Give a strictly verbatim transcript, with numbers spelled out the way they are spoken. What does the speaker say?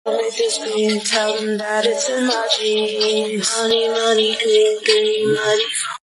Make this scream, tell them that it's in my dreams. Money, money, green, green, money.